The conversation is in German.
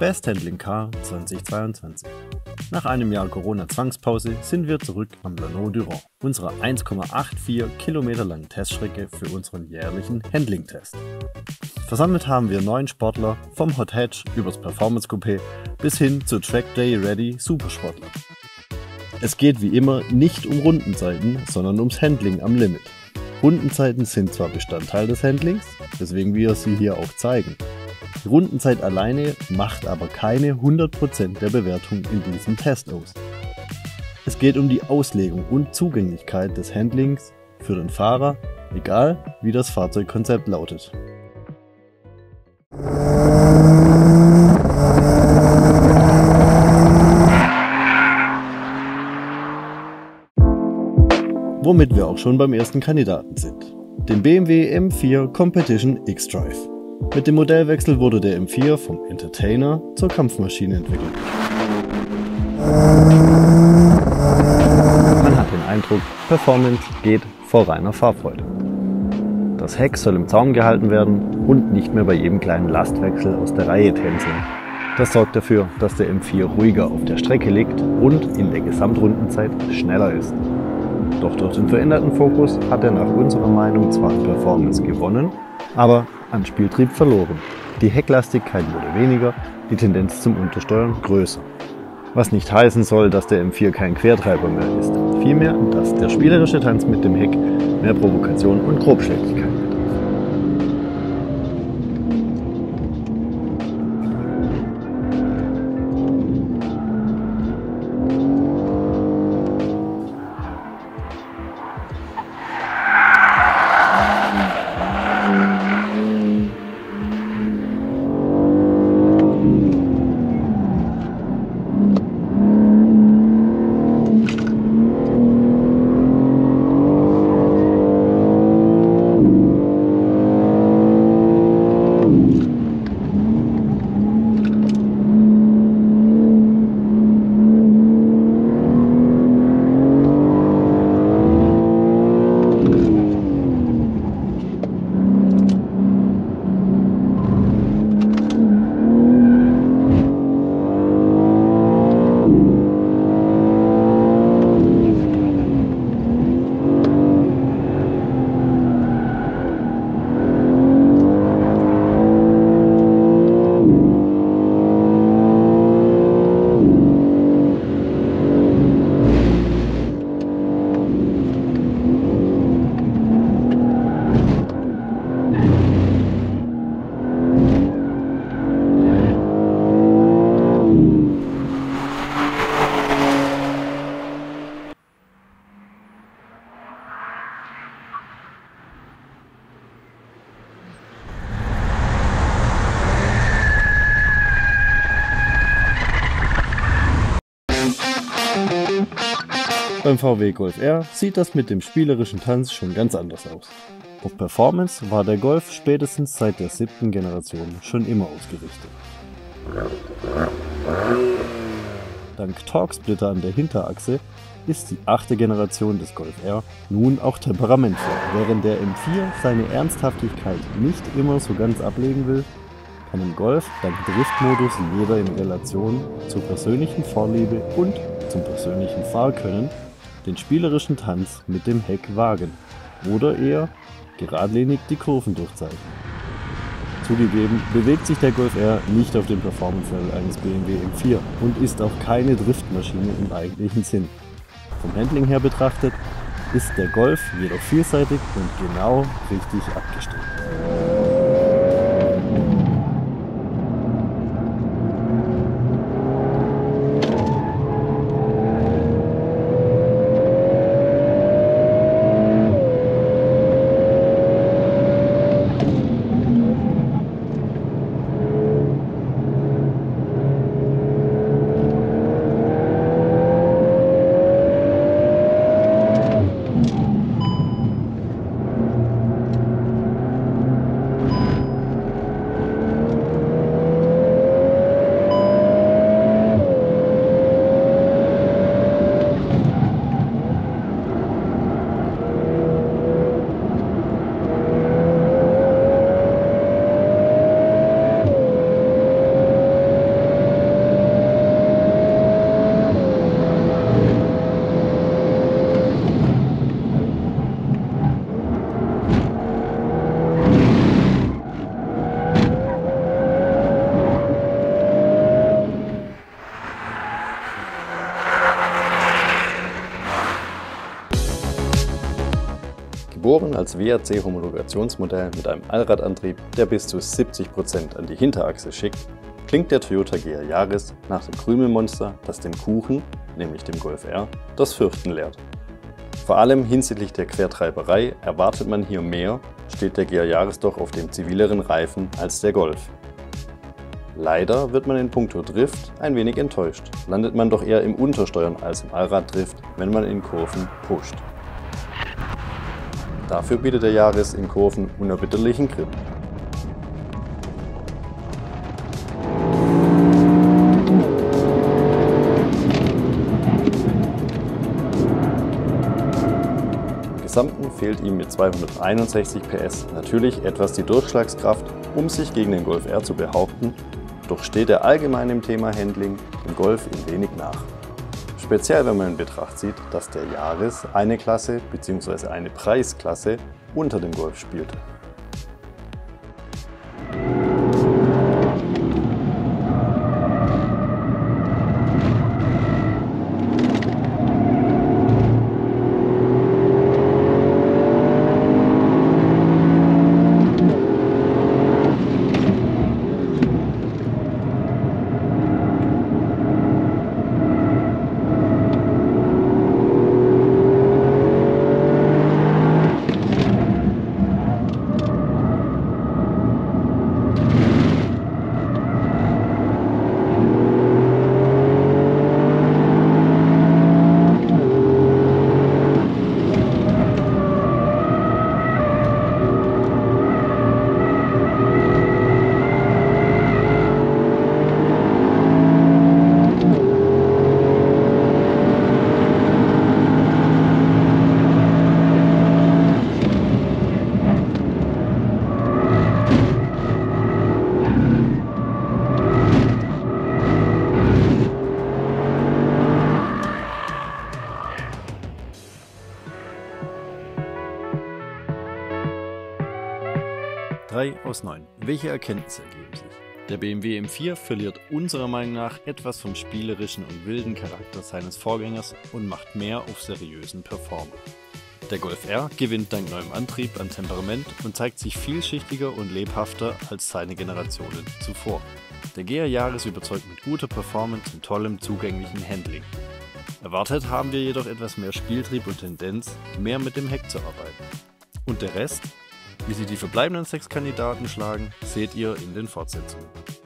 Best Handling Car 2022. Nach einem Jahr Corona-Zwangspause sind wir zurück am Blanot du Rhône, unserer 1,84 Kilometer langen Teststrecke für unseren jährlichen Handling-Test. Versammelt haben wir 9 Sportler, vom Hot Hatch übers Performance Coupé bis hin zu Track Day Ready Supersportler. Es geht wie immer nicht um Rundenzeiten, sondern ums Handling am Limit. Rundenzeiten sind zwar Bestandteil des Handlings, weswegen wir sie hier auch zeigen. Die Rundenzeit alleine macht aber keine 100% der Bewertung in diesem Test aus. Es geht um die Auslegung und Zugänglichkeit des Handlings für den Fahrer, egal wie das Fahrzeugkonzept lautet. Womit wir auch schon beim ersten Kandidaten sind, dem BMW M4 Competition X-Drive. Mit dem Modellwechsel wurde der M4 vom Entertainer zur Kampfmaschine entwickelt. Man hat den Eindruck, Performance geht vor reiner Fahrfreude. Das Heck soll im Zaum gehalten werden und nicht mehr bei jedem kleinen Lastwechsel aus der Reihe tänzeln. Das sorgt dafür, dass der M4 ruhiger auf der Strecke liegt und in der Gesamtrundenzeit schneller ist. Doch durch den veränderten Fokus hat er nach unserer Meinung zwar an Performance gewonnen, aber an Spieltrieb verloren. Die Hecklastigkeit wurde weniger, die Tendenz zum Untersteuern größer. Was nicht heißen soll, dass der M4 kein Quertreiber mehr ist. Vielmehr, dass der spielerische Tanz mit dem Heck mehr Provokation und Grobschlägigkeit bedarf. Beim VW Golf R sieht das mit dem spielerischen Tanz schon ganz anders aus. Auf Performance war der Golf spätestens seit der 7. Generation schon immer ausgerichtet. Dank Torque-Splitter an der Hinterachse ist die 8. Generation des Golf R nun auch temperamentvoll. Während der M4 seine Ernsthaftigkeit nicht immer so ganz ablegen will, kann im Golf dank Driftmodus jeder in Relation zur persönlichen Vorliebe und zum persönlichen Fahrkönnen den spielerischen Tanz mit dem Heck wagen oder eher geradlinig die Kurven durchzeichnen. Zugegeben bewegt sich der Golf R nicht auf dem Performance-Level eines BMW M4 und ist auch keine Driftmaschine im eigentlichen Sinn. Vom Handling her betrachtet ist der Golf jedoch vielseitig und genau richtig abgestimmt. Geboren als WRC-Homologationsmodell mit einem Allradantrieb, der bis zu 70% an die Hinterachse schickt, klingt der Toyota GR Yaris nach dem Krümelmonster, das dem Kuchen, nämlich dem Golf R, das Fürchten lehrt. Vor allem hinsichtlich der Quertreiberei erwartet man hier mehr, steht der GR Yaris doch auf dem zivileren Reifen als der Golf. Leider wird man in puncto Drift ein wenig enttäuscht, landet man doch eher im Untersteuern als im Allraddrift, wenn man in Kurven pusht. Dafür bietet der Yaris in Kurven unerbittlichen Grip. Im Gesamten fehlt ihm mit 261 PS natürlich etwas die Durchschlagskraft, um sich gegen den Golf R zu behaupten, doch steht er allgemein im Thema Handling dem Golf ein wenig nach. Speziell wenn man in Betracht zieht, dass der Yaris eine Klasse bzw. eine Preisklasse unter dem Golf spielte. Drei aus 9. Welche Erkenntnisse ergeben sich? Der BMW M4 verliert unserer Meinung nach etwas vom spielerischen und wilden Charakter seines Vorgängers und macht mehr auf seriösen Performer. Der Golf R gewinnt dank neuem Antrieb an Temperament und zeigt sich vielschichtiger und lebhafter als seine Generationen zuvor. Der GR Yaris überzeugt mit guter Performance und tollem zugänglichen Handling. Erwartet haben wir jedoch etwas mehr Spieltrieb und Tendenz, mehr mit dem Heck zu arbeiten. Und der Rest? Wie sie die verbleibenden 6 Kandidaten schlagen, seht ihr in den Fortsetzungen.